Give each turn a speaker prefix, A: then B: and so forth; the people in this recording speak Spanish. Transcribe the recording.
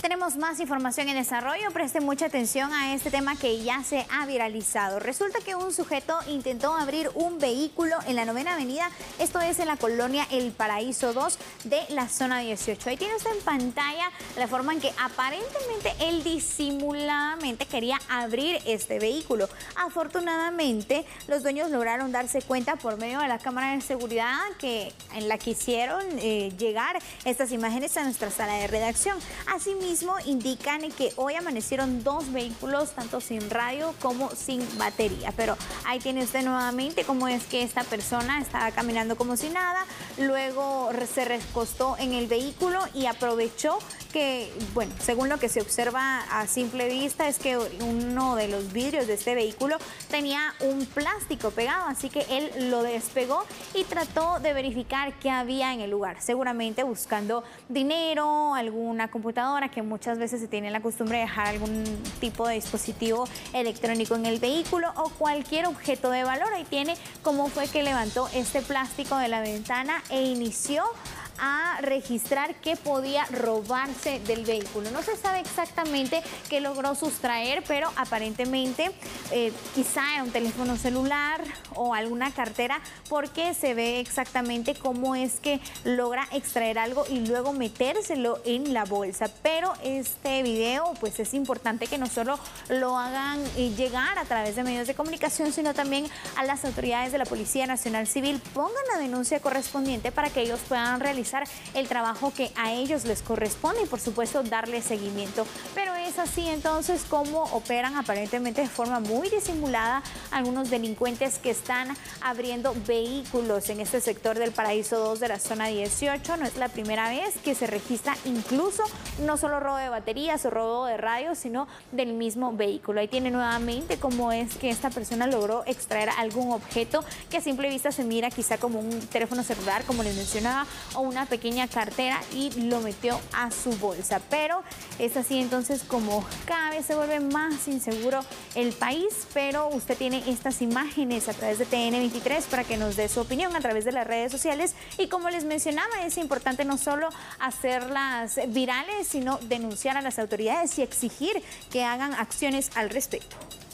A: tenemos más información en desarrollo. Preste mucha atención a este tema que ya se ha viralizado. Resulta que un sujeto intentó abrir un vehículo en la 9ª Avenida, esto es en la colonia El Paraíso 2 de la zona 18. Ahí tiene usted en pantalla la forma en que aparentemente él disimuladamente quería abrir este vehículo. Afortunadamente, los dueños lograron darse cuenta por medio de la cámara de seguridad en la que hicieron llegar estas imágenes a nuestra sala de redacción. Asimismo, indican que hoy amanecieron dos vehículos, tanto sin radio como sin batería. Pero ahí tiene usted nuevamente cómo es que esta persona estaba caminando como si nada, luego se recostó en el vehículo y aprovechó que, bueno, según lo que se observa a simple vista, es que uno de los vidrios de este vehículo tenía un plástico pegado, así que él lo despegó y trató de verificar qué había en el lugar, seguramente buscando dinero, alguna computadora, que muchas veces se tiene la costumbre de dejar algún tipo de dispositivo electrónico en el vehículo o cualquier objeto de valor. Ahí tiene cómo fue que levantó este plástico de la ventana e inició a registrar qué podía robarse del vehículo. No se sabe exactamente qué logró sustraer, pero aparentemente quizá era un teléfono celular o alguna cartera, porque se ve exactamente cómo es que logra extraer algo y luego metérselo en la bolsa. Pero este video, pues es importante que no solo lo hagan llegar a través de medios de comunicación, sino también a las autoridades de la Policía Nacional Civil pongan la denuncia correspondiente para que ellos puedan realizar el trabajo que a ellos les corresponde y por supuesto darle seguimiento. Pero es así entonces como operan aparentemente de forma muy disimulada algunos delincuentes que están abriendo vehículos en este sector del Paraíso 2 de la zona 18. No es la primera vez que se registra incluso no solo robo de baterías o robo de radios, sino del mismo vehículo. Ahí tiene nuevamente cómo es que esta persona logró extraer algún objeto que a simple vista se mira quizá como un teléfono celular, como les mencionaba, o una pequeña cartera, y lo metió a su bolsa. Pero es así entonces como cada vez se vuelve más inseguro el país. Pero usted tiene estas imágenes a través de TN23 para que nos dé su opinión a través de las redes sociales, y como les mencionaba, es importante no solo hacerlas virales, sino denunciar a las autoridades y exigir que hagan acciones al respecto.